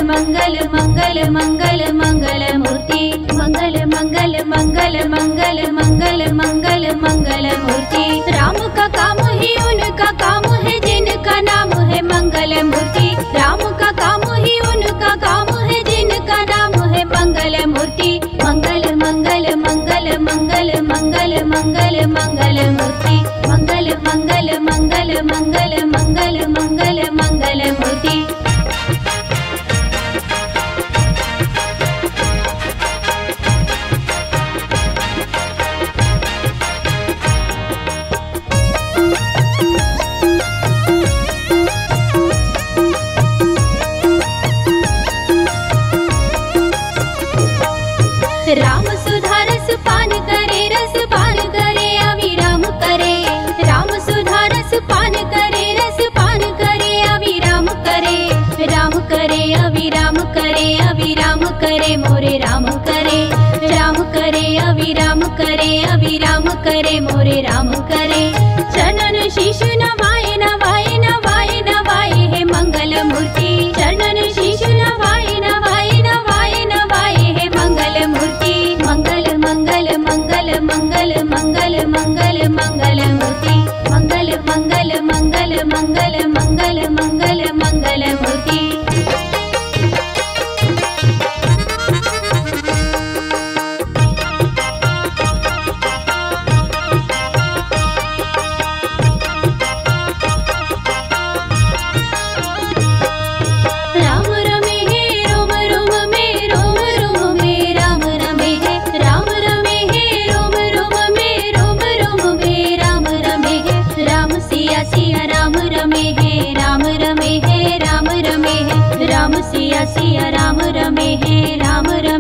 मंगल मंगल मंगल मंगल मूर्ति मंगल मंगल मंगल मंगल मंगल मंगल मंगल मूर्ति। राम का काम ही उनका काम है जिनका नाम है मंगल मूर्ति। राम का काम ही उनका काम है जिनका नाम है मंगल मूर्ति। मंगल मंगल मंगल मंगल मंगल मंगल मंगल मूर्ति मंगल मंगल मंगल मंगल मंगल मंगल मंगल मूर्ति। राम सुधा रस पान करे, रस पान करे अविराम करे। राम सुधा रस पान करे, रस पान करे अविराम करे। राम करे अविराम करे, अविराम करे मोरे राम करे। राम करे अविराम करे, अविराम करे मोरे राम करे। चरणन शीश नवाए नवाए नवाए नवाए हे मंगल मूर्ति। चरणन शीश नवाए नवाए नवाए नवाए हे मंगल मूर्ति। मंगल मंगल मंगल मंगल मंगल मंगल मंगल मूर्ति मंगल मंगल मंगल मंगल मंगल मंगल मंगल मूर्ति। राम रमे हे रोम रोम में, रोम रोम में राम रमे है। राम रमे हे रोम रोम में, रोम रोम में राम रमे है। राम सिया सिया राम रमे है, राम रमे है, राम रमे है। राम सिया सिया राम रमे है, राम रमे